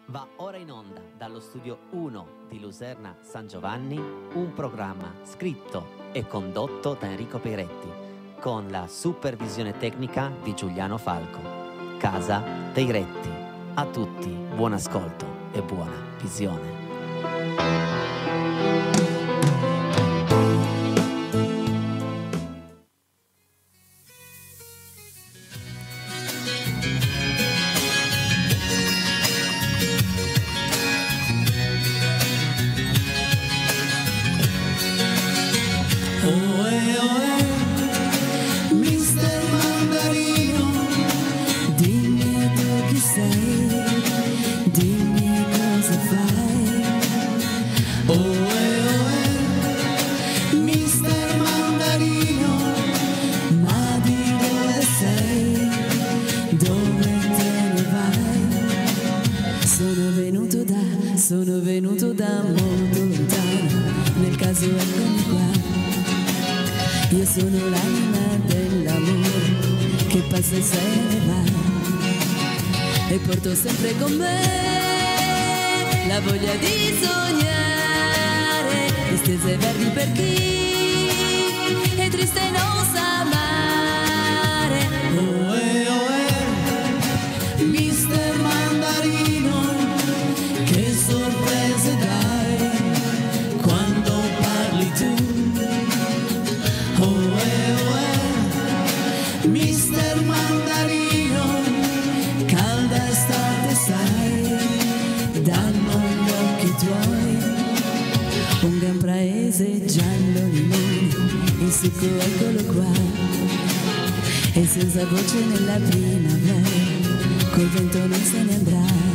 Va ora in onda dallo studio 1 di Luserna San Giovanni un programma scritto e condotto da Enrico Peiretti con la supervisione tecnica di Giuliano Falco. Casa dei Retti. A tutti buon ascolto e buona visione. Sono venuto da molto lontano, nel caso eccomi qua. Io sono l'anima dell'amore che passa e se ne va, e porto sempre con me la voglia di sognare, distese verdi per chi è triste e non sa amare. Mister Mandarino, che sorprese dai quando parli tu. Mister Mandarino, calda estate sai, danno gli occhi tuoi. Un gran paese giallo limone, il succo eccolo qua, e senza voce nella primavera, col vento non se ne andrà.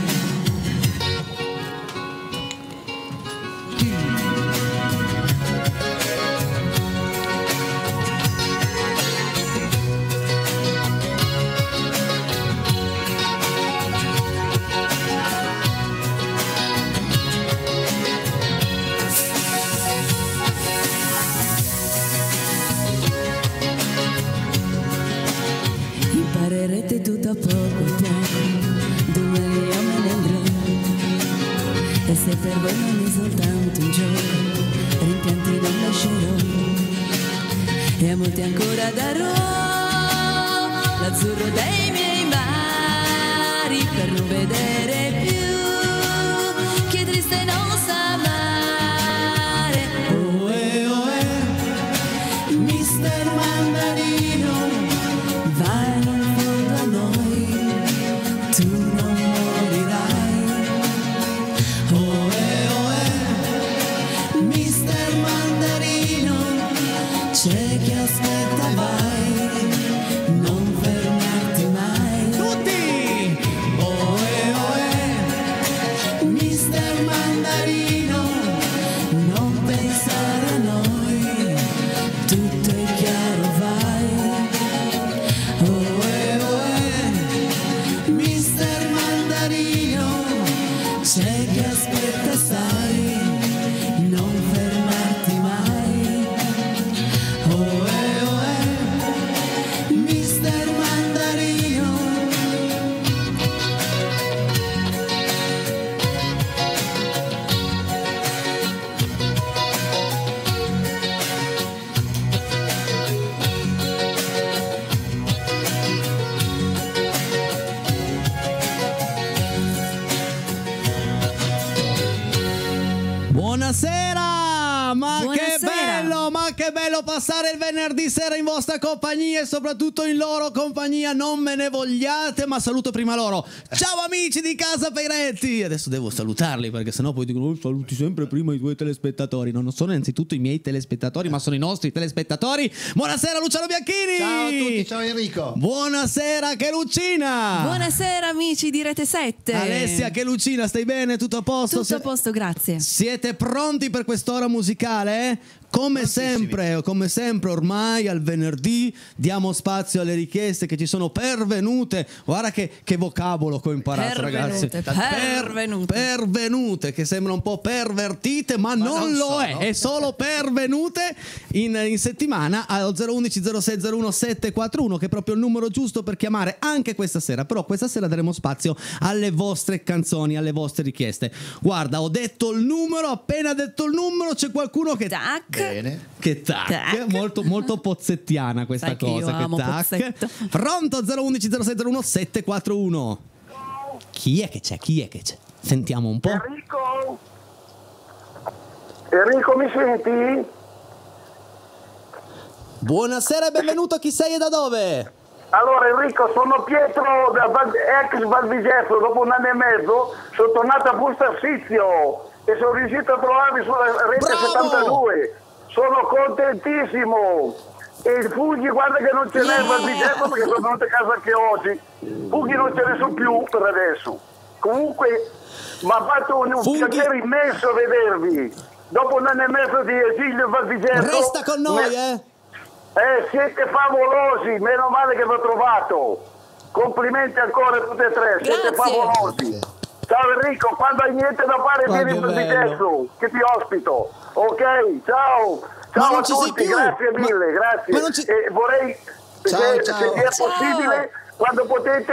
Imparerete tutto a poco a poco, domani io me ne andrò, e se per voi non è soltanto un gioco, rimpianti non lascerò, e a molti ancora darò l'azzurro dei miei mari, per non vedere più chi è triste e non sa amare. Mister Mandarino, vai in fondo a noi, tu non morirai. Mister Mandarino, c'è chi aspetta, vai, non fermarti mai. Tutti! Mister Mandarino, non pensare a noi, tutto è chiaro, vai. Mister Mandarino, c'è chi aspetta, sai, non fermarti mai. Mister Mandarino. Buonasera, Buonasera. ma che bello passare il venerdì sera in vostra compagnia e soprattutto in loro compagnia, non me ne vogliate, ma saluto prima loro. Ciao amici di Casa Peiretti, adesso devo salutarli perché sennò poi dicono saluti sempre prima i tuoi telespettatori. No, non sono innanzitutto i miei telespettatori, ma sono i nostri telespettatori. Buonasera Luciano Bianchini. Ciao a tutti, ciao Enrico. Buonasera che Lucina. Buonasera amici di Rete 7. Alessia che Lucina, stai bene? Tutto a posto? Tutto a posto, grazie. Siete pronti per quest'ora musicale? Come sempre ormai al venerdì diamo spazio alle richieste che ci sono pervenute. Guarda che vocabolo che ho imparato, ragazzi. Pervenute, che sembra un po' pervertite, ma non lo è solo pervenute in settimana al 011 06 01 741, che è proprio il numero giusto per chiamare anche questa sera. Però questa sera daremo spazio alle vostre canzoni, alle vostre richieste. Guarda, ho detto il numero, appena detto il numero c'è qualcuno che Bene. che tac. Molto, molto pozzettiana questa Sai cosa. Che tac. Pronto 011 06 01 741. Chi è che c'è? Sentiamo un po'. Enrico, mi senti? Buonasera e benvenuto. Chi sei e da dove? Allora Enrico, sono Pietro, ex Valdigesso. Dopo 1 anno e mezzo sono tornato a Busto Arsizio e sono riuscito a trovarvi sulla rete. Bravo! 72. Sono contentissimo. E il Fughi, guarda che non ce n'è il Valdigesso, perché sono venuto a casa anche oggi. Fughi non ce ne sono più per adesso. Comunque mi ha fatto un piacere immenso vedervi. Dopo 1 anno e mezzo di esilio Valdigesso. Resta con noi, siete favolosi, meno male che vi ho trovato. Complimenti ancora a tutti e tre, siete favolosi. Ciao Enrico, quando hai niente da fare vieni in Valdigesso, che ti ospito. Ok, ciao. Ciao a tutti, grazie mille, grazie. E vorrei, se è possibile, quando potete,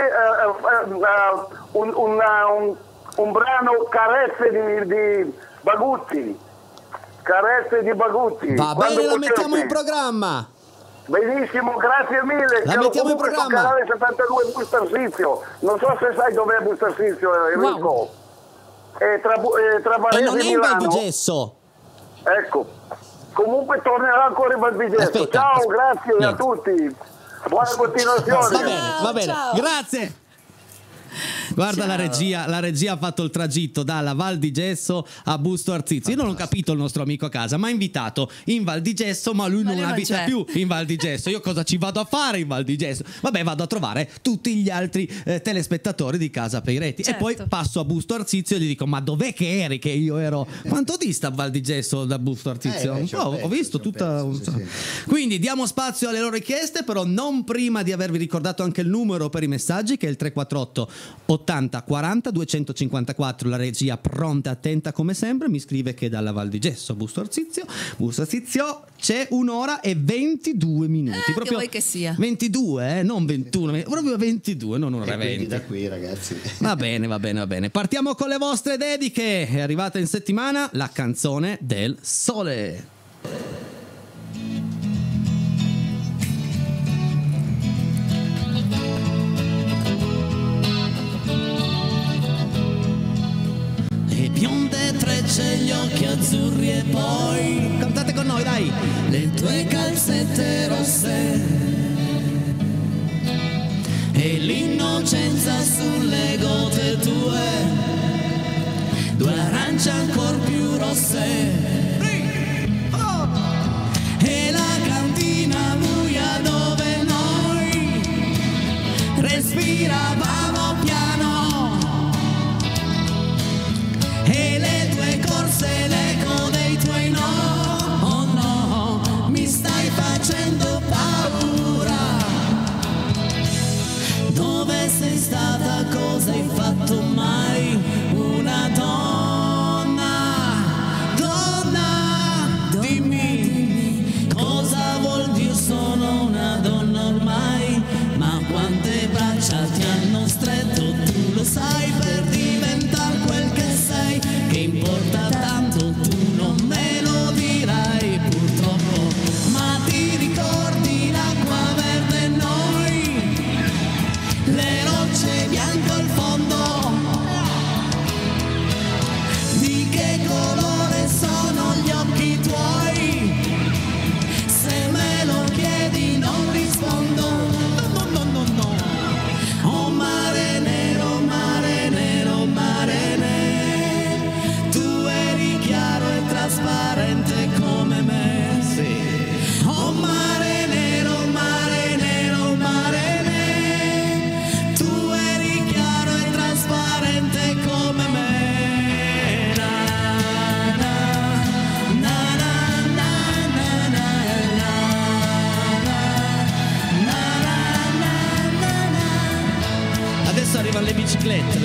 un brano Carezze di Baguzzi. Carezze di Baguzzi. Va bene, la mettiamo in programma. Benissimo, grazie mille. La mettiamo in programma. Canale 72 Busto Arsizio. Non so se sai dov'è Busto Arsizio, Enrico. Wow. Tra Varese E non è in Milano. Valdigesso. Ecco. Comunque tornerà ancora in Valdigesso. Ciao, grazie a tutti. Buona continuazione. Va bene. Ciao. Grazie. Guarda, la regia ha fatto il tragitto dalla Val di Gesso a Busto Arsizio. Io non ho capito il nostro amico a casa, ma ha invitato in Val di Gesso, ma lui non abita più in Val di Gesso. Io cosa ci vado a fare in Val di Gesso? Vabbè, vado a trovare tutti gli altri telespettatori di Casa Peiretti. Certo. E poi passo a Busto Arsizio e gli dico: ma dov'è che eri? Che io ero. Quanto dista Val di Gesso da Busto Arsizio? Ho visto tutta. Quindi diamo spazio alle loro richieste, però non prima di avervi ricordato anche il numero per i messaggi, che è il 348 80 40 254. La regia pronta, attenta come sempre, mi scrive che dalla Val di Gesso a Busto Arsizio c'è 1 ora e 22 minuti. Proprio che vuoi che sia? 22, non 21, proprio 22, non 1 ora e 20. Da qui, ragazzi. Va bene. Partiamo con le vostre dediche. È arrivata in settimana la canzone del sole. Le bionde trecce, gli occhi azzurri e poi cantate con noi, dai! Le tue calzette rosse e l'innocenza sulle gote tue, 2 arance ancor più rosse. E la cantina buia dove noi respiravamo piano, e le tue corse, l'eco dei tuoi no. Oh no, mi stai facendo paura. Dove sei stata, cosa hai fatto mai? Una donna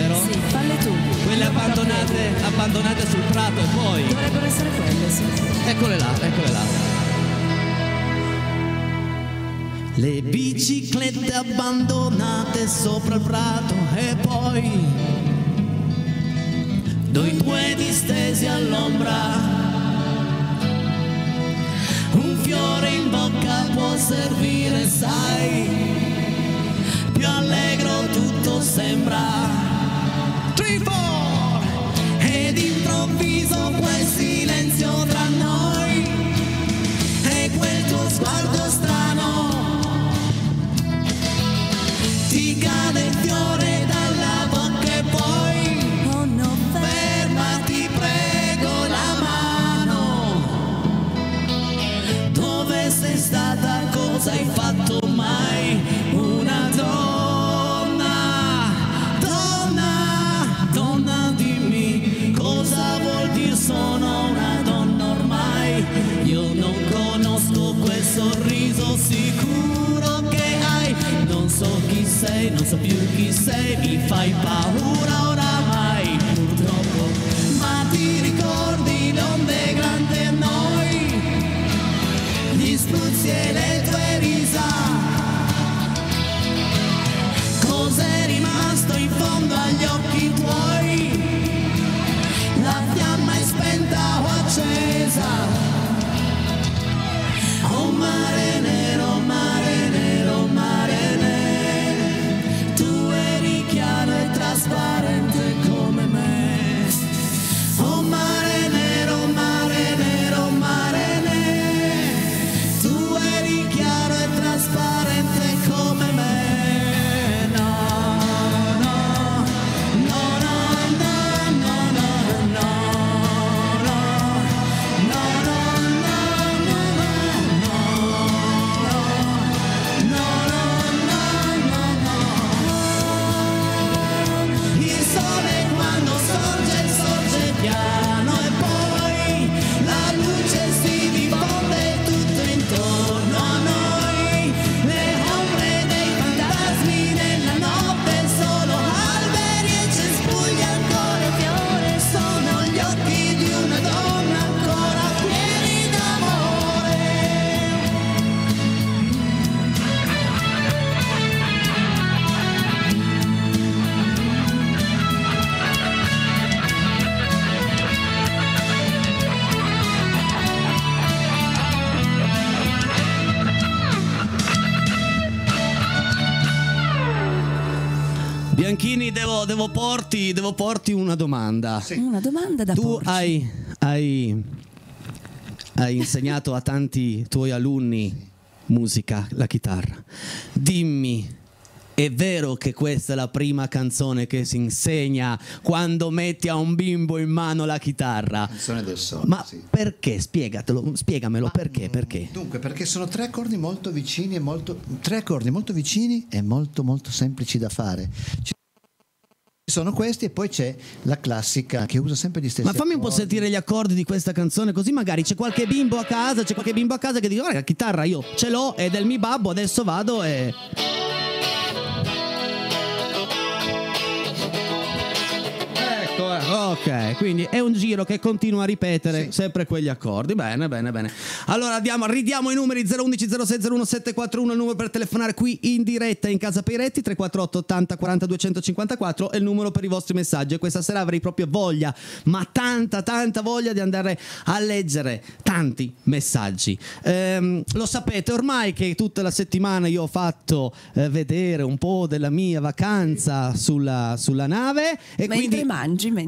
vero? Sì, falle tu. Quelle abbandonate sul prato e poi... Dovrebbero essere quelle, sì. Eccole là, eccole là. Le biciclette abbandonate sopra il prato e poi noi due distesi all'ombra. Un fiore in bocca può servire, sai, più allegro tutto sembra. 3, 4. Ed improvviso quel silenzio tra noi e quel tuo sguardo strano. Ti cade il fiore dalla bocca e poi Oh no, fermati, prego, la mano. Dove sei stata? Cosa hai fatto mai? Una donna, dimmi cosa vuol dire sono una donna ormai. Io non conosco quel sorriso sicuro che hai. Non so chi sei, non so più chi sei, mi fai paura oramai purtroppo. Ma ti ricordi le onde grandi a noi, gli spruzzi e le tue risa? Cos'è rimasto in fondo agli occhi tuoi? La fiamma è spenta o accesa? Oh mare nero, mare nero, mare nero, tu eri chiaro e trasparente come me. Oh mare nero, mare nero, mare nero, tu eri chiaro e trasparente come me. No, no, no, no, no, no, no, no, no, no, il sole quando sorge piano e poi la luce si diffonde tutto intorno a noi. Le ombre dei fantasmi nella notte, solo alberi e cespugli, ancora fiore, sono gli occhi di una donna ancora pieni d'amore. Bianchini, devo porti una domanda. Una domanda da Tu porci. hai insegnato a tanti tuoi alunni musica, la chitarra. Dimmi, è vero che questa è la prima canzone che si insegna quando metti a un bimbo in mano la chitarra? Canzone del sole, Ma sì. perché? Spiegamelo, perché? Dunque, perché sono tre accordi molto vicini e molto molto semplici da fare. Ci sono questi e poi c'è la classica che usa sempre gli stessi Ma fammi un po' accordi. sentire gli accordi di questa canzone, così magari c'è qualche bimbo a casa che dice guarda, la chitarra io ce l'ho, è del mio babbo, adesso vado e... Ecco, ok, quindi è un giro che continua a ripetere sempre quegli accordi. Bene. Allora ridiamo i numeri: 011 06 01 741 il numero per telefonare qui in diretta in Casa Peiretti, 348 80 40 254 è il numero per i vostri messaggi. E questa sera avrei proprio voglia, ma tanta voglia di andare a leggere tanti messaggi. Lo sapete ormai che tutta la settimana io ho fatto vedere un po' della mia vacanza sulla nave e Mentre mangi. Non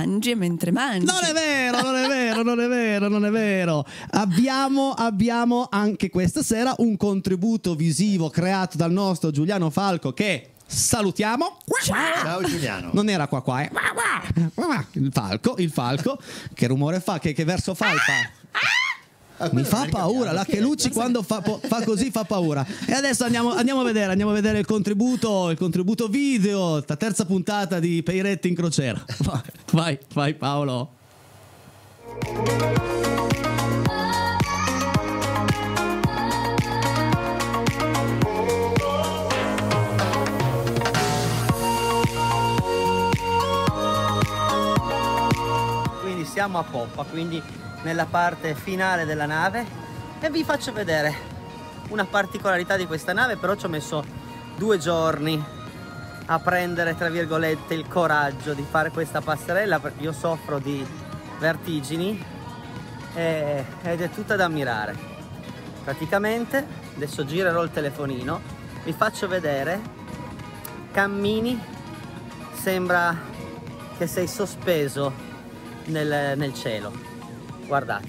è vero. Abbiamo anche questa sera un contributo visivo creato dal nostro Giuliano Falco, che salutiamo. Ciao Giuliano. Non era qua. Il falco. Che rumore fa? Che verso fa? Mi fa paura, la Chelucci quando fa così fa paura. E adesso andiamo a vedere il contributo video, la terza puntata di Peiretti in crociera. Vai Paolo. siamo a poppa, quindi nella parte finale della nave, e vi faccio vedere una particolarità di questa nave. Però ci ho messo 2 giorni a prendere, tra virgolette, il coraggio di fare questa passerella, perché io soffro di vertigini ed è tutta da ammirare. Praticamente adesso girerò il telefonino, vi faccio vedere, cammini, sembra che sei sospeso nel cielo, guardate.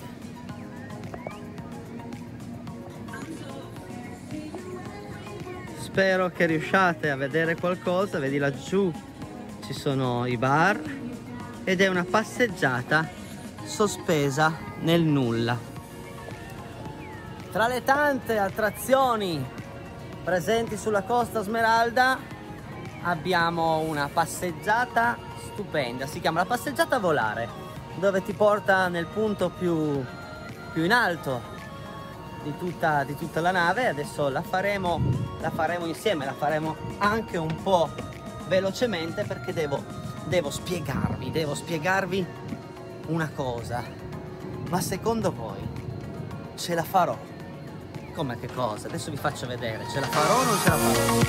Spero che riusciate a vedere qualcosa. Vedi laggiù ci sono i bar ed è una passeggiata sospesa nel nulla. Tra le tante attrazioni presenti sulla Costa Smeralda abbiamo una passeggiata stupenda, si chiama la passeggiata volare, dove ti porta nel punto più in alto di tutta la nave. Adesso la faremo insieme, la faremo anche un po' velocemente, perché devo spiegarvi una cosa. Ma secondo voi ce la farò? Come, che cosa? Adesso vi faccio vedere, ce la farò o non ce la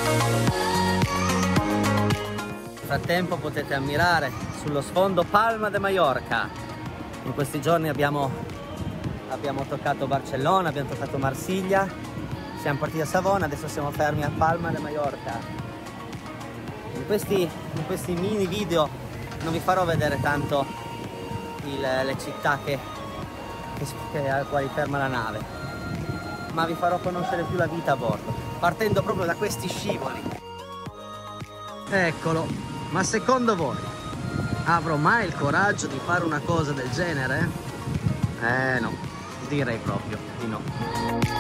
farò? Nel frattempo potete ammirare sullo sfondo Palma de Mallorca. In questi giorni abbiamo toccato Barcellona, abbiamo toccato Marsiglia, siamo partiti a Savona, adesso siamo fermi a Palma de Mallorca. In questi mini video non vi farò vedere tanto le città alle quali ferma la nave, ma vi farò conoscere più la vita a bordo, partendo proprio da questi scivoli. Eccolo, ma secondo voi avrò mai il coraggio di fare una cosa del genere? No, direi proprio di no.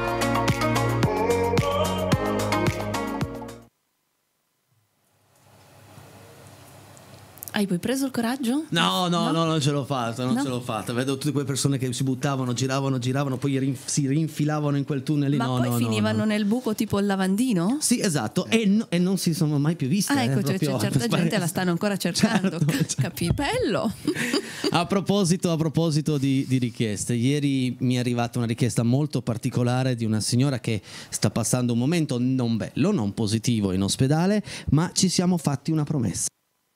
Hai poi preso il coraggio? No, non ce l'ho fatta, ce l'ho fatta. Vedo tutte quelle persone che si buttavano, giravano, poi si rinfilavano in quel tunnel lì. Ma poi finivano nel buco tipo il lavandino? Sì, esatto, e non si sono mai più viste. Ecco, c'è certa gente la stanno ancora cercando. Certo. Capipello. A proposito di richieste, ieri mi è arrivata una richiesta molto particolare di una signora che sta passando un momento non bello, non positivo in ospedale, ma ci siamo fatti una promessa.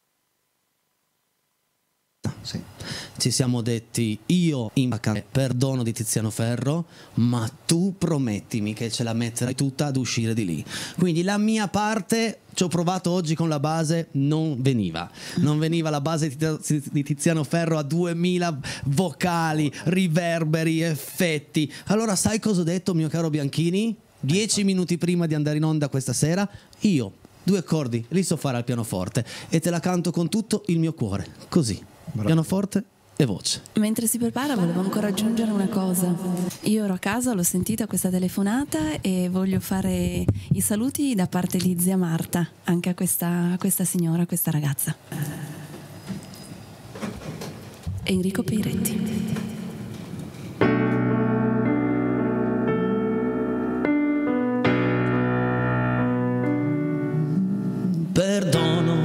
Sì. Ci siamo detti: io in vacanza perdono di Tiziano Ferro, ma tu promettimi che ce la metterai tutta ad uscire di lì. Quindi la mia parte, ci ho provato oggi con la base, non veniva la base di Tiziano Ferro a 2000 vocali, riverberi, effetti. Allora sai cosa ho detto, mio caro Bianchini? 10 minuti prima di andare in onda questa sera, io 2 accordi li so fare al pianoforte e te la canto con tutto il mio cuore, così. Pianoforte e voce. Mentre si prepara volevo ancora aggiungere una cosa. Io ero a casa, l'ho sentita questa telefonata e voglio fare i saluti da parte di zia Marta anche a questa signora, a questa ragazza. Enrico Peiretti. Perdono.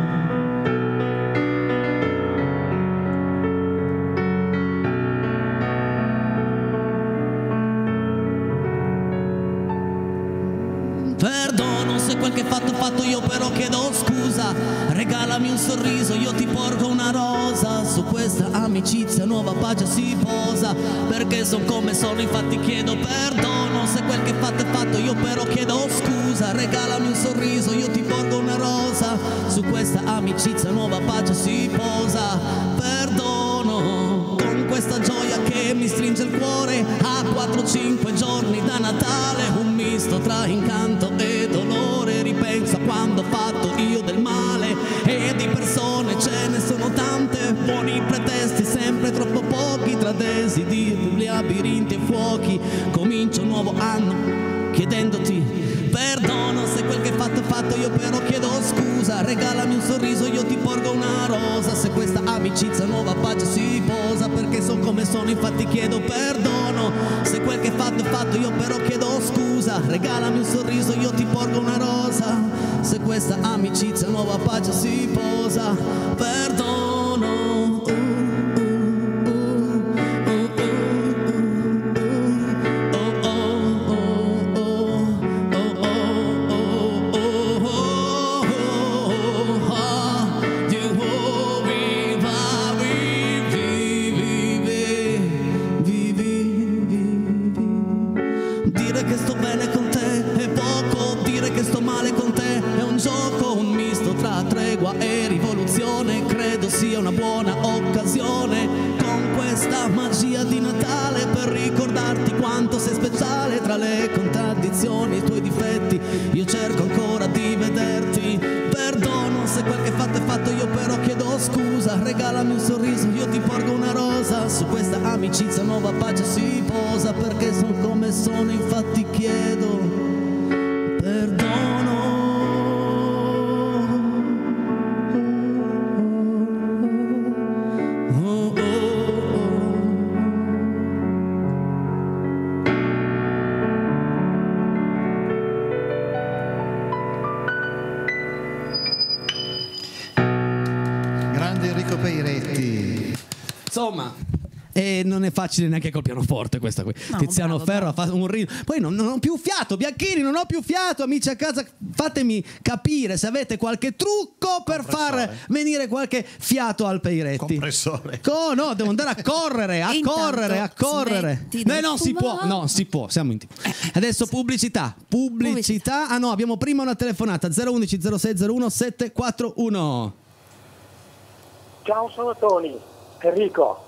Perdono se quel che fatto io però chiedo scusa. Regalami un sorriso, io ti porgo una rosa. Su questa amicizia nuova pace si posa. Perché son come sono, infatti chiedo perdono. Se quel che fatto è fatto io però chiedo scusa. Regalami un sorriso, io ti porgo una rosa. Su questa amicizia nuova pace si posa. Perdono con questa gioia che mi stringe il cuore. A 4-5 giorni da Natale, un misto tra incanto e dolore. Ripensa quando ho fatto io del male, e di persone ce ne sono tante. Buoni pretesti sempre troppo pochi, tra desideri, labirinti e fuochi. Comincio un nuovo anno chiedendoti perdono. Se quel che fatto è fatto io però chiedo scusa. Regalami un sorriso, io ti porgo una rosa. Se questa amicizia nuova pace si posa. Perché sono come sono, infatti chiedo perdono. Se quel che fatto è fatto io però chiedo scusa. Regalami un sorriso, io ti porgo una rosa. Se questa amicizia nuova pace si posa. Perdono. rivoluzione, credo sia una buona occasione con questa magia di Natale per ricordarti quanto sei speciale. Tra le contraddizioni e i tuoi difetti io cerco ancora di vederti. Perdono se quel che fatto è fatto, io però chiedo scusa. Regalami un sorriso, io ti porgo una rosa. Su questa amicizia nuova pace si posa, perché sono come sono, infatti chiedo perdono. Insomma, e non è facile neanche col pianoforte questa qui. No, Tiziano bravo, Ferro ha fatto un riso. Poi non ho più fiato, Bianchini, non ho più fiato. Amici a casa, fatemi capire se avete qualche trucco per far venire qualche fiato al Peiretti. Compressore. No, devo andare a correre, a correre. Non si può, siamo in TV. Adesso pubblicità. Ah no, abbiamo prima una telefonata 011 0601 741. Ciao, sono Tony. Enrico,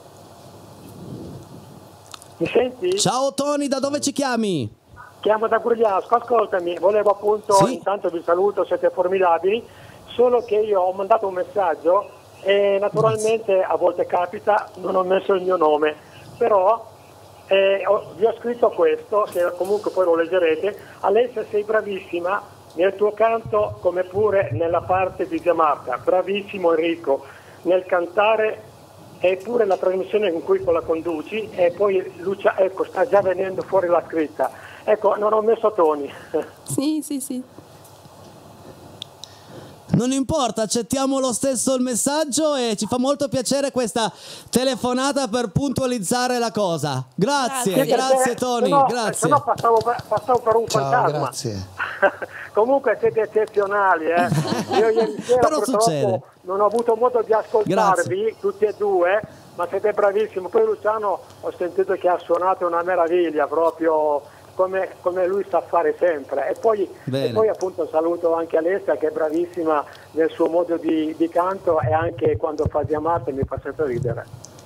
mi senti? Ciao Tony, da dove ci chiami? Chiamo da Grugliasco, ascoltami, volevo appunto, sì? Intanto vi saluto, siete formidabili, solo che io ho mandato un messaggio e naturalmente a volte capita, non ho messo il mio nome, però vi ho scritto questo, che comunque poi lo leggerete. Alessia, sei bravissima nel tuo canto come pure nella parte di Giammarca, bravissimo Enrico nel cantare, e pure la trasmissione in cui la conduci, e poi Lucia, ecco, sta già venendo fuori la scritta. Ecco, non ho messo Tony. Sì. Non importa, accettiamo lo stesso il messaggio e ci fa molto piacere questa telefonata per puntualizzare la cosa. Grazie Tony, grazie. Se no passavo per un fantasma. Grazie. Comunque siete eccezionali, Io ieri sera però succede. Non ho avuto modo di ascoltarvi tutti e due, ma siete bravissimi. Poi Luciano ho sentito che ha suonato una meraviglia, proprio come lui sa fare sempre. E poi appunto saluto anche Alessia, che è bravissima nel suo modo di canto, e anche quando fa Diamante mi fa sempre ridere.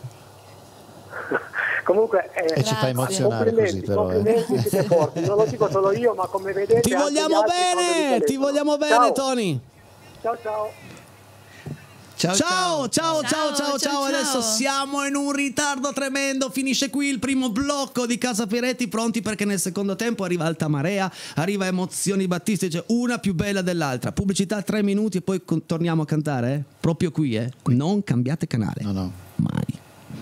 Comunque e ci fa emozionare così, però complimenti, siete forti. Non lo dico solo io, ma come vedete ti vogliamo bene Tony. Ciao. Adesso siamo in un ritardo tremendo. Finisce qui il primo blocco di Casa Peiretti, pronti perché nel secondo tempo arriva Alta Marea, arriva Emozioni Battistiche, una più bella dell'altra. Pubblicità 3 minuti e poi torniamo a cantare, proprio qui, Non cambiate canale. No. Mai.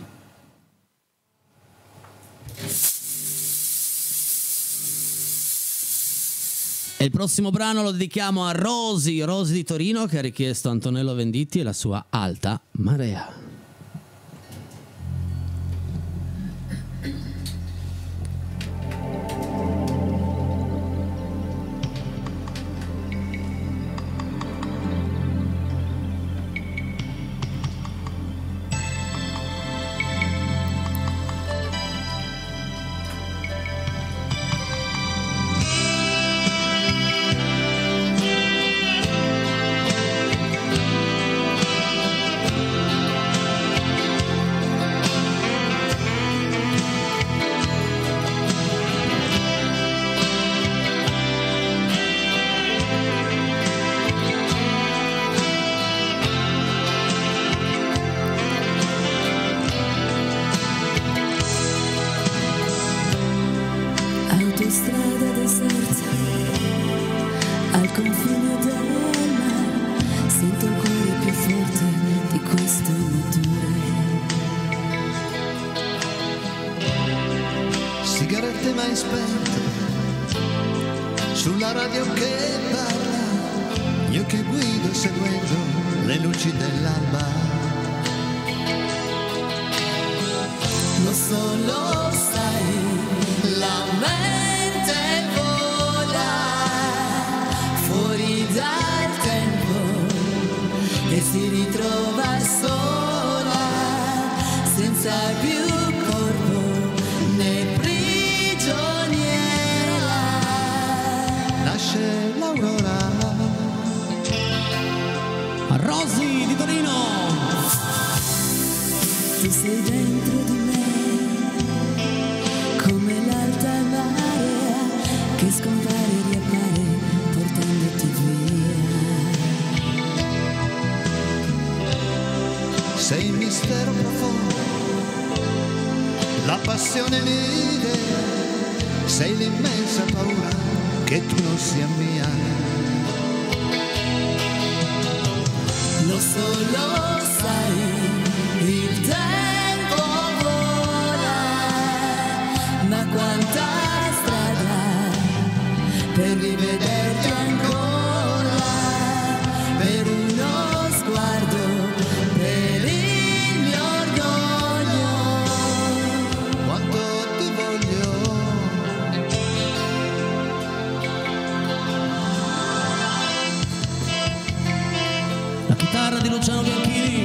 E il prossimo brano lo dedichiamo a Rosy di Torino, che ha richiesto Antonello Venditti e la sua Alta Marea. Sigarette mai spente, sulla radio che parla, io che guido seguendo le luci dell'alba. Lo solo sai, la mente vola fuori dal tempo e si ritrova sola, senza più corpo né prigioniera. Nasce l'aurora. Rosy Tu sei dentro di me, come l'alta marea che scompare e riappare portandoti via. Sei il mistero profondo, la passione l'idea, sei l'immensa paura che tu non sia mia. Lo so, lo sai, il tempo vola, ma quanta strada per rivederti ancora, per uno sguardo, per il mio orgoglio. Quanto ti voglio. La chitarra di Luciano Bianchini.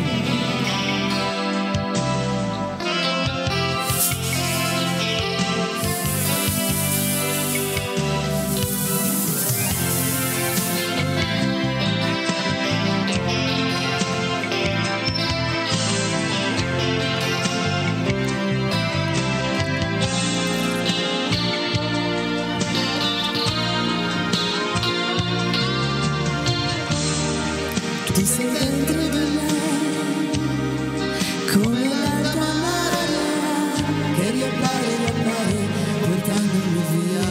Tu sei dentro di me, come l'alta marea che riappare, portandomi via.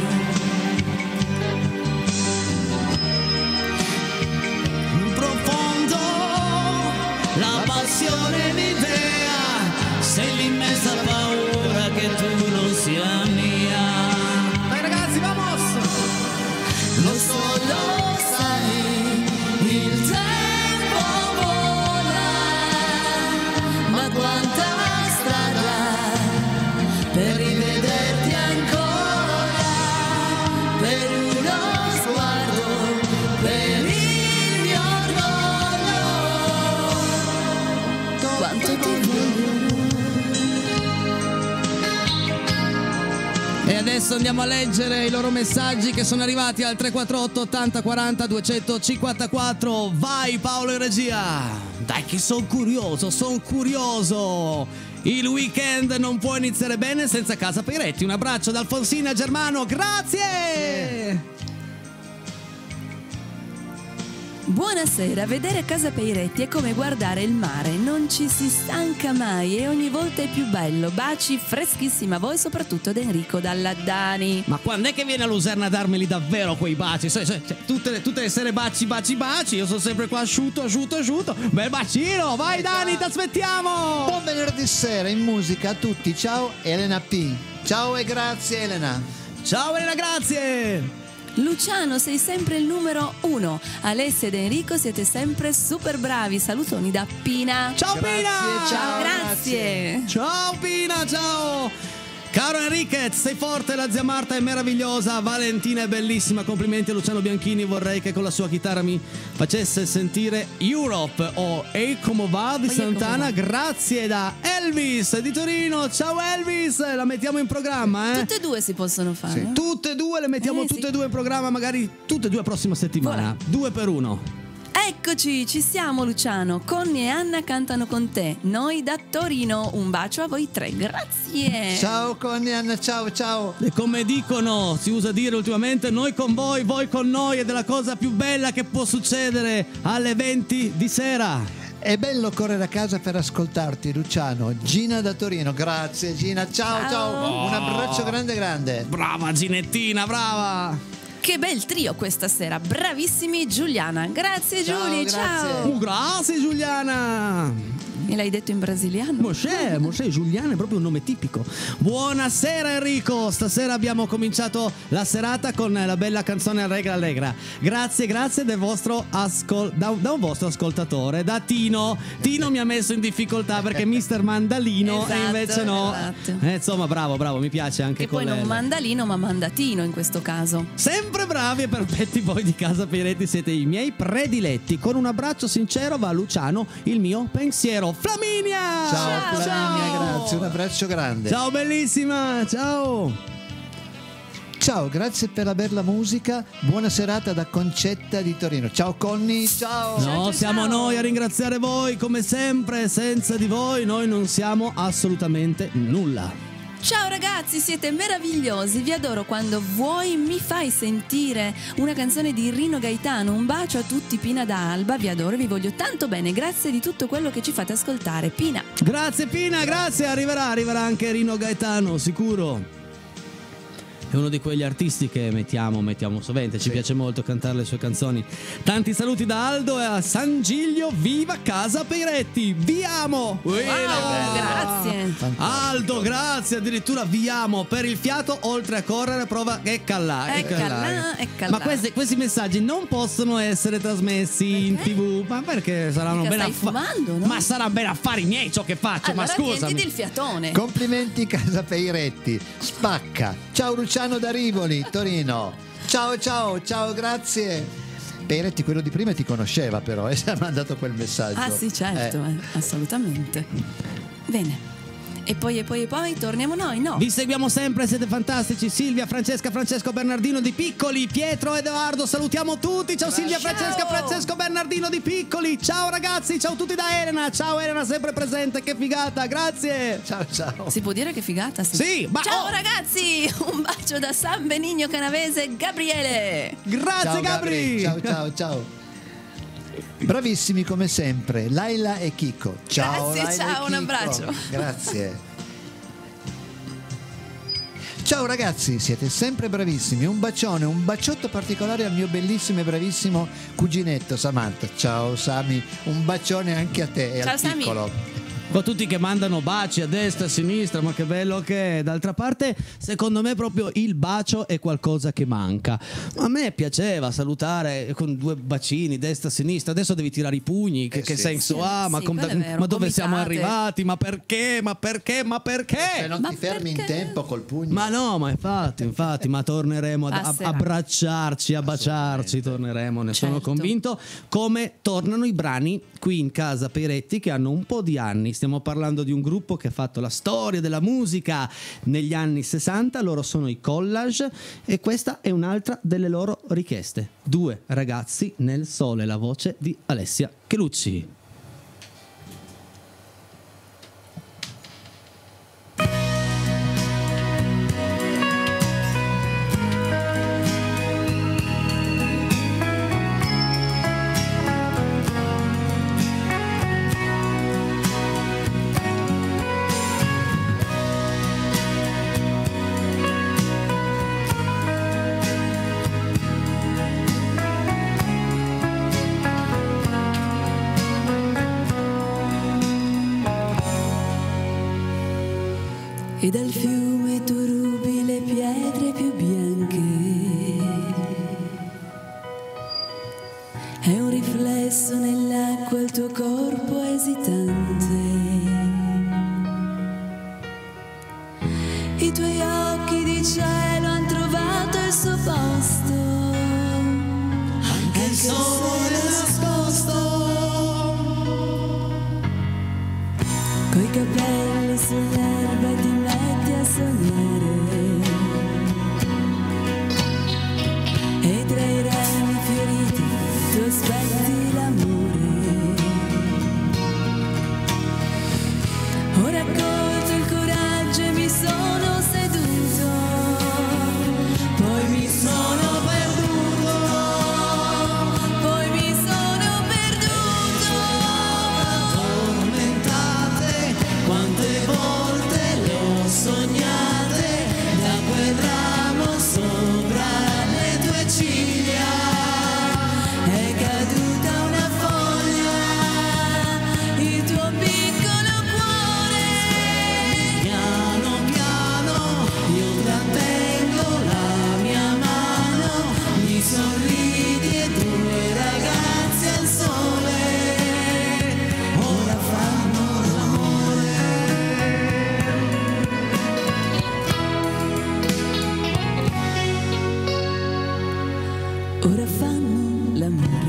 In profondo la passione l'idea, sei l'immensa paura che tu non sia mia. Dai ragazzi, vamos! Lo so, lo sai, il tempo vola, ma quanta strada per rivederti ancora, per uno sguardo, per il mio orgoglio. Quanto ti voglio. E adesso andiamo a leggere i loro messaggi che sono arrivati al 348 80 40 254. Vai Paolo in regia. Dai che sono curioso. Il weekend non può iniziare bene senza Casa Peiretti. Un abbraccio da Alfonsina Germano, grazie! Buonasera, vedere Casa Peiretti è come guardare il mare, non ci si stanca mai e ogni volta è più bello. Baci freschissima a voi, soprattutto ad Enrico Dalladdani. Ma quando è che viene a Luserna a darmeli davvero quei baci? Tutte le sere baci, io sono sempre qua asciutto. Bel bacino, vai Dani, ti aspettiamo! Buon venerdì sera in musica a tutti. Ciao Elena P. Ciao e grazie Elena. Ciao Elena, grazie! Luciano, sei sempre il numero 1. Alessia ed Enrico siete sempre super bravi. Salutoni da Pina. Ciao Grazie, Pina! Ciao, grazie. Ciao Pina, ciao! Caro Enriquez, sei forte, la zia Marta è meravigliosa, Valentina è bellissima, complimenti a Luciano Bianchini, vorrei che con la sua chitarra mi facesse sentire Europe o Ehi come va di Santana, grazie da Elvis di Torino, ciao Elvis, la mettiamo in programma, eh? Tutte e due si possono fare. Sì. Tutte e due le mettiamo tutte e due in programma, magari tutte e due la prossima settimana, Voilà. 2 per 1. Eccoci, ci siamo Luciano. Conny e Anna cantano con te. Noi da Torino. Un bacio a voi tre. Grazie. Ciao Conny, Anna, ciao. E come dicono, si usa dire ultimamente, noi con voi con noi, ed è la cosa più bella che può succedere alle 20 di sera. È bello correre a casa per ascoltarti, Luciano. Gina da Torino, grazie Gina, ciao. Un abbraccio grande. Brava Ginettina, brava. Che bel trio questa sera. Bravissimi Giuliana. Grazie Ciao, Giulia, grazie. ciao. Grazie Giuliana. Me l'hai detto in brasiliano? Mosè, Giuliana è proprio un nome tipico. Buonasera Enrico, stasera abbiamo cominciato la serata con la bella canzone Allegra. Grazie del vostro da un vostro ascoltatore, da Tino. Tino mi ha messo in difficoltà perché Mister Mandalino e invece no. Esatto. Insomma, bravo, mi piace anche Che con poi non lei. mandarino ma mandatino in questo caso. Sempre bravi e perfetti voi di Casa Peiretti, siete i miei prediletti. Con un abbraccio sincero va a Luciano il mio pensiero. Flaminia! Ciao Flaminia, grazie, un abbraccio grande. Ciao bellissima, ciao! Ciao, grazie per la bella musica, buona serata da Concetta di Torino. Ciao Conny, ciao. No, siamo noi a ringraziare voi come sempre, senza di voi noi non siamo assolutamente nulla. Ciao ragazzi, siete meravigliosi, vi adoro. Quando vuoi mi fai sentire una canzone di Rino Gaetano. Un bacio a tutti, Pina da Alba, vi adoro e vi voglio tanto bene. Grazie di tutto quello che ci fate ascoltare, Pina. Grazie Pina, grazie, arriverà anche Rino Gaetano, sicuro. È uno di quegli artisti che mettiamo sovente, ci piace molto cantare le sue canzoni. Tanti saluti da Aldo e a San Giglio, viva Casa Peiretti, vi amo! Grazie. Aldo, grazie, addirittura vi amo per il fiato, oltre a correre, prova Eccalà. Ma questi messaggi non possono essere trasmessi in TV, ma perché saranno Mica ben stai fumando, no? Ma saranno ben affari miei ciò che faccio, Allora, ma scusami. tieniti il fiatone. Complimenti Casa Peiretti, spacca. Ciao Luciano da Rivoli, Torino. Ciao, grazie. Peiretti, quello di prima ti conosceva però e ci ha mandato quel messaggio. Ah sì, certo, assolutamente. Bene. E poi torniamo noi, no? Vi seguiamo sempre, siete fantastici. Silvia, Francesca, Francesco, Bernardino di Piccoli, Pietro, Edoardo, salutiamo tutti. Ciao Silvia, Francesca, Francesco, Bernardino di Piccoli. Ciao ragazzi, ciao tutti da Elena. Ciao Elena, sempre presente, che figata, grazie. Ciao. Si può dire che figata? Sì, ma ciao ragazzi, un bacio da San Benigno Canavese, Gabriele. Grazie Ciao, Gabri. Ciao. Bravissimi come sempre, Laila e Chico. Ciao, Grazie, Laila ciao, e un Chico. abbraccio. Grazie. Ciao ragazzi, siete sempre bravissimi. Un bacione, un baciotto particolare al mio bellissimo e bravissimo cuginetto Samantha. Ciao Sami, un bacione anche a te e ciao, al piccolo. Sami. Con tutti che mandano baci a destra, a sinistra, ma che bello che è. D'altra parte, secondo me proprio il bacio è qualcosa che manca. A me piaceva salutare con 2 bacini, destra, sinistra. Adesso devi tirare i pugni, che senso ha? Ma, ma dove siamo arrivati? Ma perché? Se non ti fermi in tempo col pugno. Ma no, ma infatti, ma torneremo ad abbracciarci, a baciarci, torneremo, ne sono convinto, come tornano i brani qui in Casa Peiretti che hanno un po' di anni. Stiamo parlando di un gruppo che ha fatto la storia della musica negli anni 60, loro sono i Collage e questa è un'altra delle loro richieste. 2 ragazzi nel sole, la voce di Alessia Chelucci. E dal fiume tu rubi le pietre più bianche. È un riflesso nell'acqua il tuo corpo esitante. I tuoi occhi di cielo han trovato il suo posto. Anche il sole nascosto. Coi capelli sull'erba ti metti a sognare. E tra i rami fioriti tu aspetti l'amore. Ho raccolto il coraggio e mi sono seduto. Poi mi sono perduto. Poi mi sono perduto. Tormentate, quante volte le ho sognate, da quel ramo sopra le tue ciglia È caduta una foglia, il tuo piccolo cuore. piano piano io trattengo la mia mano, mi sorridi e 2 ragazzi al sole ora fanno l'amore. Ora fanno l'amore.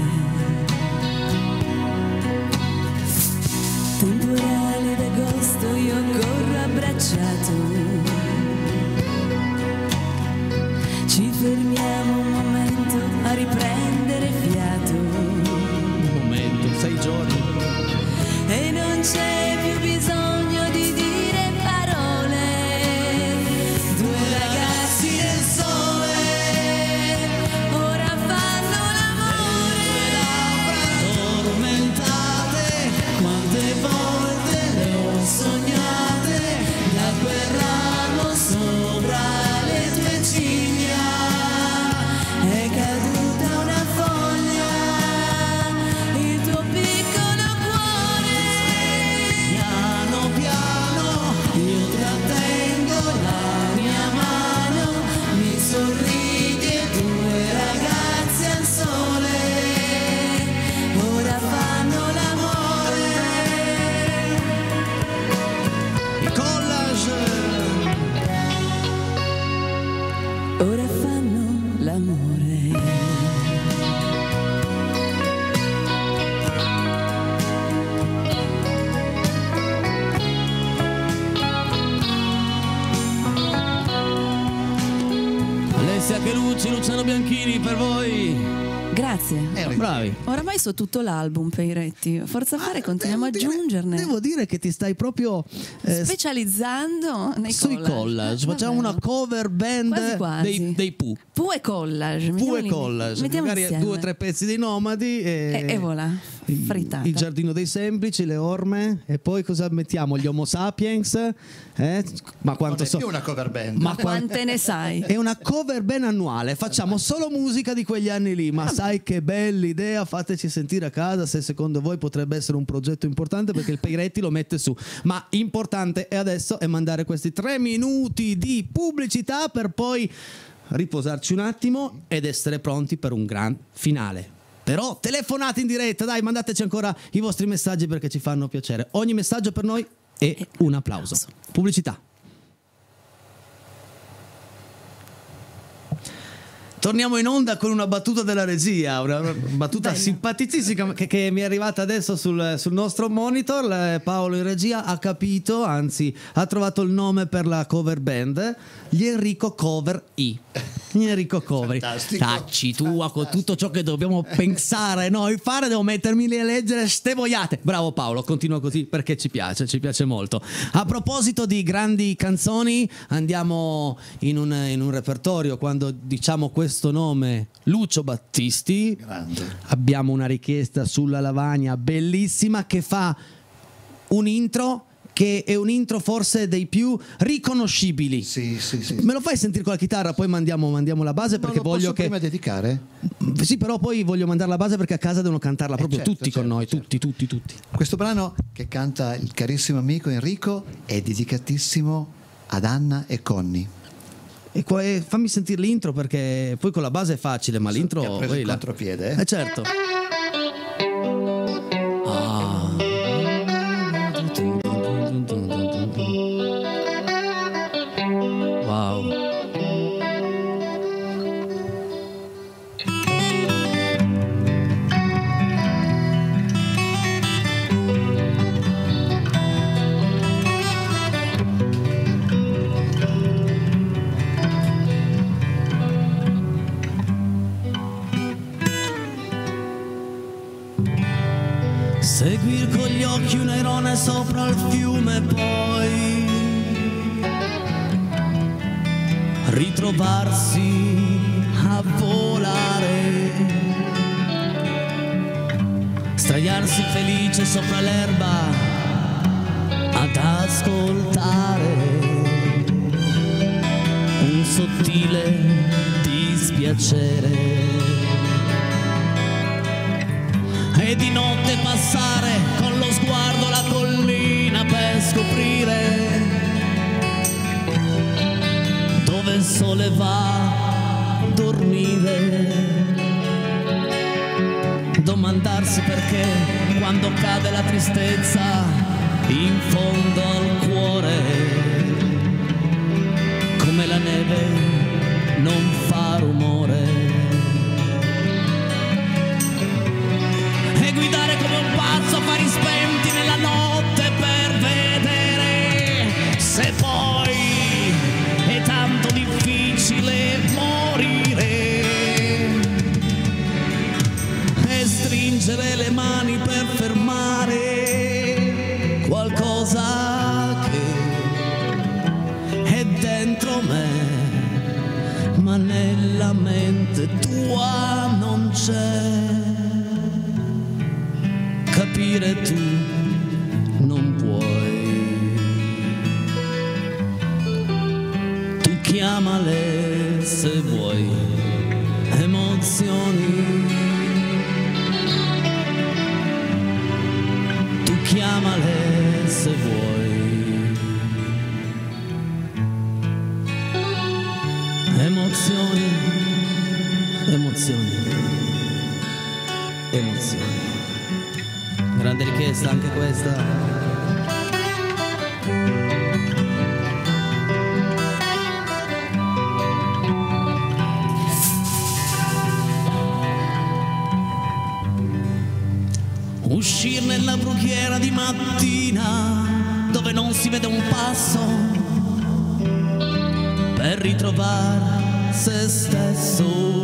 Temporale d'agosto io corro abbracciato. fermiamo un momento a riprendere fiato. Un momento, 6 giorni. E non c'è più bisogno di dire parole. Due ragazzi del sole ora fanno l'amore. Addormentate, quante volte le ho sognate, da quel ramo sopra le tue ciglia È caduta una foglia, il tuo piccolo cuore. piano piano io trattengo la mia mano, mi sorridi e due ragazze al sole Ora fanno l'amore. i collage. Ora fanno l'amore. Alessia Chelucci, Luciano Bianchini per voi. Grazie. Bravi. Oramai so tutto l'album, Peiretti. Forza fare, continuiamo ad aggiungerne. Devo dire che ti stai proprio Specializzando nei sui collage. Facciamo una cover band Quasi quasi. dei Pooh. Pooh e collage. Pooh e collage. Mettiamo Magari insieme. 2 o 3 pezzi dei Nomadi E voilà, frittata. il giardino dei semplici, le orme, e poi cosa mettiamo? Gli Homo sapiens? Ma quanto Non è più una cover band. Ma Quante ne sai? è una cover ben annuale, facciamo solo musica di quegli anni lì, ma sai che bella idea, fateci sentire a casa se secondo voi potrebbe essere un progetto importante, perché il Peiretti lo mette su, ma importante è adesso è mandare questi 3 minuti di pubblicità per poi riposarci un attimo ed essere pronti per un gran finale. Però telefonate in diretta, dai, mandateci ancora i vostri messaggi perché ci fanno piacere, ogni messaggio per noi è un applauso. Pubblicità. Torniamo in onda con una battuta della regia, una battuta simpaticissima che mi è arrivata adesso sul nostro monitor. Paolo in regia ha capito, anzi ha trovato il nome per la cover band, gli Enrico Cover I. Gli Enrico Cover. Fantastico. Tacci tua con tutto ciò che dobbiamo pensare noi fare, devo mettermi lì a leggere ste boiate. Bravo Paolo, continua così perché ci piace molto. A proposito di grandi canzoni, andiamo in un repertorio. Quando diciamo questo nome, Lucio Battisti, Grande. abbiamo una richiesta sulla lavagna bellissima che fa un intro che è un intro forse dei più riconoscibili. Sì. Me lo fai sentire con la chitarra, poi mandiamo la base, perché Non lo voglio posso che prima dedicare? sì, però poi voglio mandare la base perché a casa devono cantarla proprio certo, tutti con certo, noi, certo. tutti. Questo brano che canta il carissimo amico Enrico è dedicatissimo ad Anna e Conny. E fammi sentire l'intro, perché poi con la base è facile, ma l'intro Che ha preso poi il contropiede, certo. Wow. Seguir con gli occhi un airone sopra il fiume, poi ritrovarsi a volare, stagliarsi felice sopra l'erba ad ascoltare un sottile dispiacere. E di notte passare con lo sguardo la collina per scoprire dove il sole va a dormire. Domandarsi perché quando cade la tristezza in fondo al cuore, come la neve non fa rumore. Guidare come un pazzo, fari spenti nella notte per vedere se poi è tanto difficile morire. se vuoi emozioni. Tu chiamale se vuoi emozioni, emozioni, emozioni. Grande richiesta anche questa. Uscire nella brughiera di mattina dove non si vede un passo per ritrovare se stesso,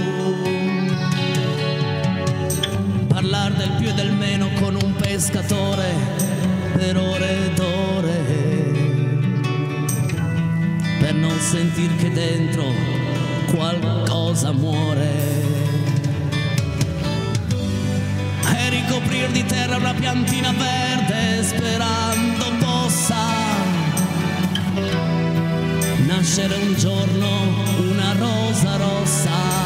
parlare del più e del meno con un pescatore per ore ed ore, per non sentir che dentro qualcosa muore, e ricoprir di terra una piantina verde sperando possa nascere un giorno una rosa rossa.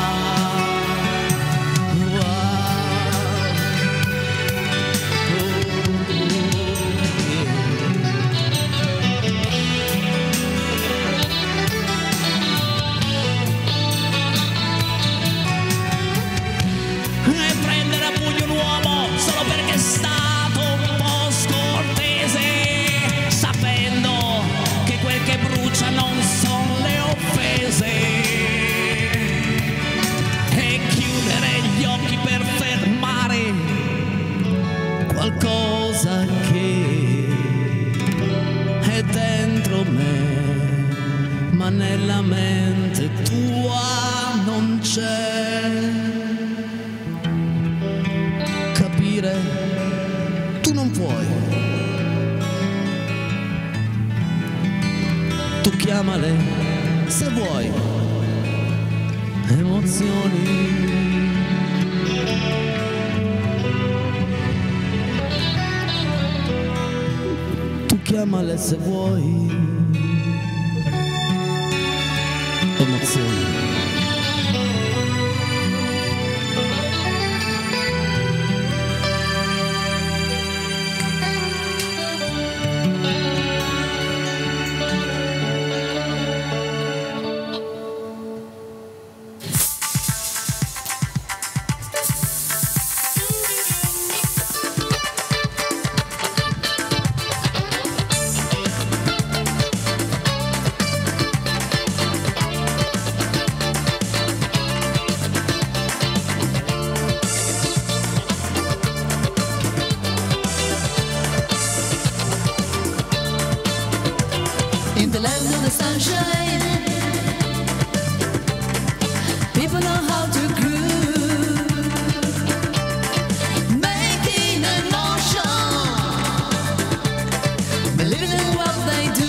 Non sono le offese, e chiudere gli occhi per fermare qualcosa che è dentro me, ma nella mente tua non c'è. Capire tu non puoi. Tu chiamale se vuoi emozioni. Tu chiamale se vuoi emozioni. In the land of the sunshine, people know how to groove, making emotion, believing in what they do.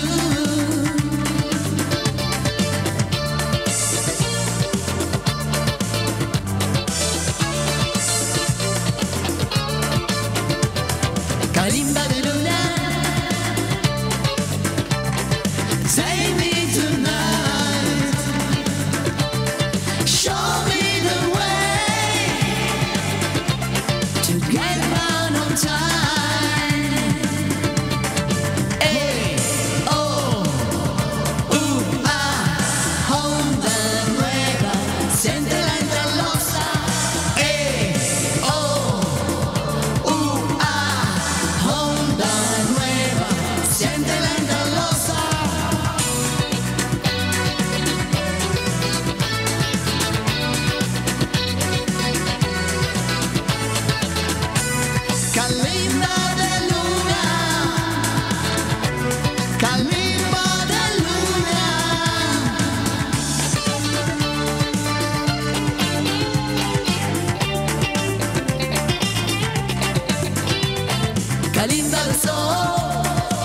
Kalimba de luna, save me tonight, show me the way to get round on time. Hey, oh, Honda nueva, siente la interlosa. Hey, oh, Honda nueva, siente la interlosa. Kalimba de luna, Kalimba de luna. Kalimba del sol,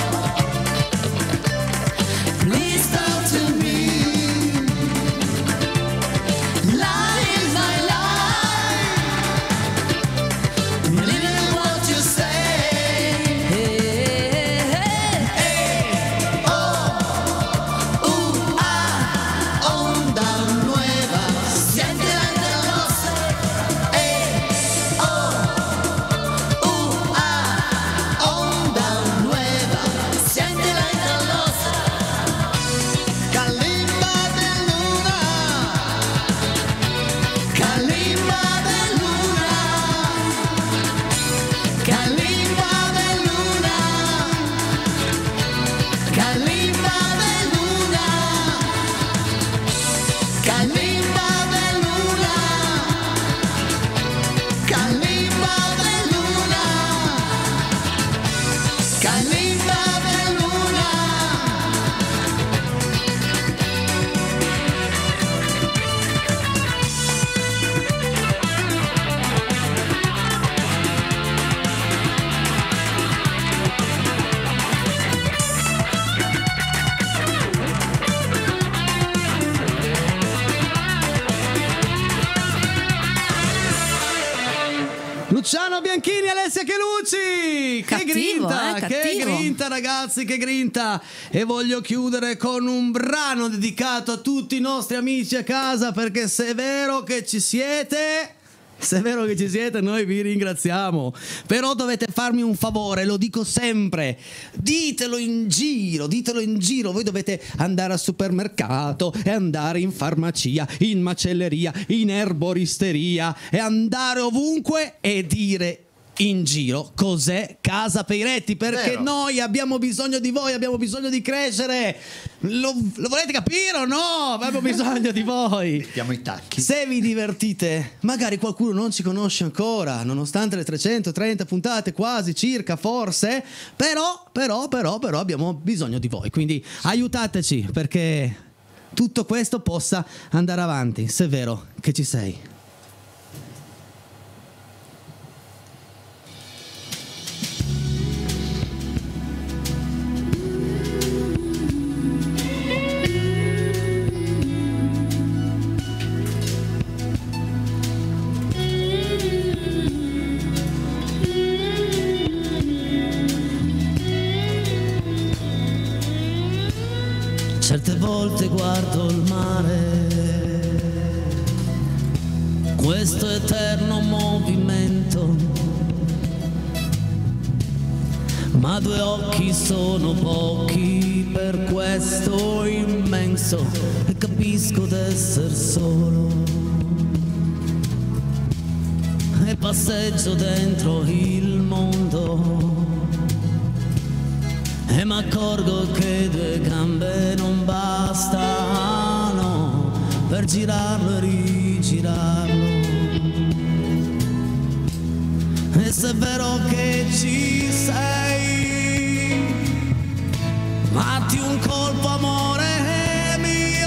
please talk to me. Light is my life, believe in what you say. Hey, oh, onda Che cattivo. grinta ragazzi, che grinta. E voglio chiudere con un brano dedicato a tutti i nostri amici a casa, perché se è vero che ci siete, noi vi ringraziamo. Però dovete farmi un favore, lo dico sempre, ditelo in giro. Voi dovete andare al supermercato e andare in farmacia, in macelleria, in erboristeria e andare ovunque e dire in giro cos'è Casa Peiretti, perché Vero. noi abbiamo bisogno di voi, abbiamo bisogno di crescere. Lo volete capire o no? Abbiamo bisogno di voi. Mettiamo i tacchi. Se vi divertite, magari qualcuno non ci conosce ancora, nonostante le 330 puntate quasi circa, forse, però abbiamo bisogno di voi, quindi aiutateci perché tutto questo possa andare avanti, se è vero che ci sei. Certe volte guardo il mare, questo eterno movimento, ma due occhi sono pochi per questo immenso e capisco d'esser solo e passeggio dentro il mondo. E m'accorgo che due gambe non bastano per girarlo e rigirarlo. E se è vero che ci sei, fatti un colpo amore mio.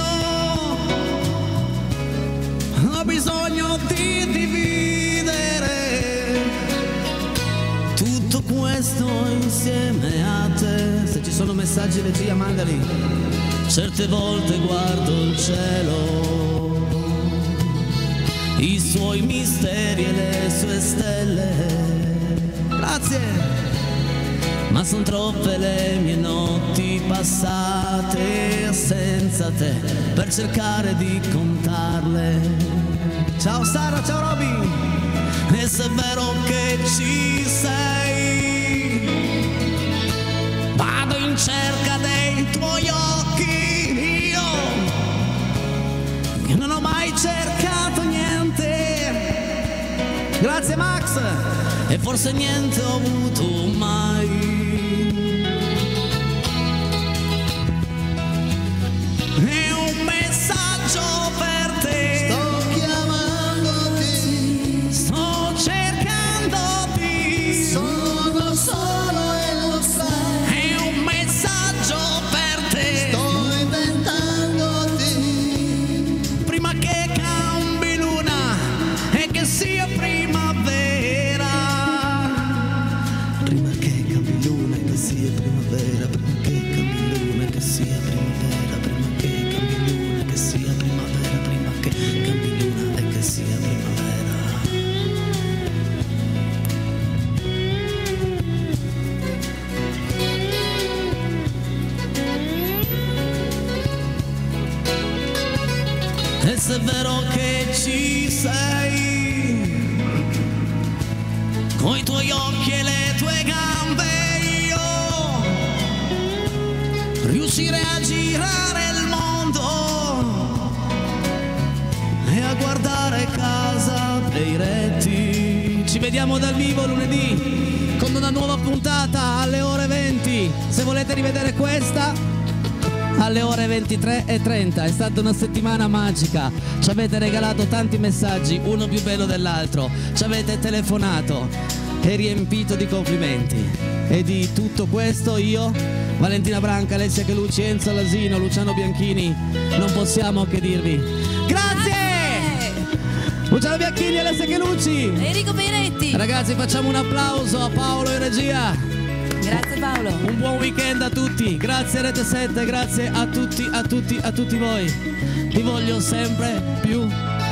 Ho bisogno di dividere tutto questo insieme a te. Se ci sono messaggi regia, mandali. Certe volte guardo il cielo, i suoi misteri e le sue stelle. Grazie. Ma son troppe le mie notti passate senza te per cercare di contarle. Ciao Sara, ciao Roby. E se è vero che ci sei, vado in cerca dei tuoi occhi, io che non ho mai cercato niente. Grazie Max. E forse niente ho avuto mai. È un messaggio per te. Sto chiamandoti, Sto cercandoti. sono solo e lo sai. È un messaggio per te. Sto inventandoti, Prima che cambi luna e che sia primavera. Prima che cambi luna e che sia primavera. Prima che cambi luna e che sia primavera. Prima che cambi luna e che sia primavera. Prima che cambi luna e che sia primavera. E se è vero che ci sei, coi tuoi occhi e le tue gambe io riuscirei a girare il mondo e a guardare Casa Peiretti. Ci vediamo dal vivo lunedì con una nuova puntata alle ore 20. Se volete rivedere questa, alle ore 23:30. È stata una settimana magica. Ci avete regalato tanti messaggi, uno più bello dell'altro. Ci avete telefonato e riempito di complimenti. E di tutto questo io, Valentina Branca, Alessia Chelucci, Enzo Lasino, Luciano Bianchini, non possiamo che dirvi grazie! Luciano Bianchini, Alessia Chelucci. Enrico Peiretti. Ragazzi, facciamo un applauso a Paolo in regia. Grazie Paolo. Un buon weekend a tutti, grazie a Rete 7, grazie a tutti voi. Vi voglio sempre più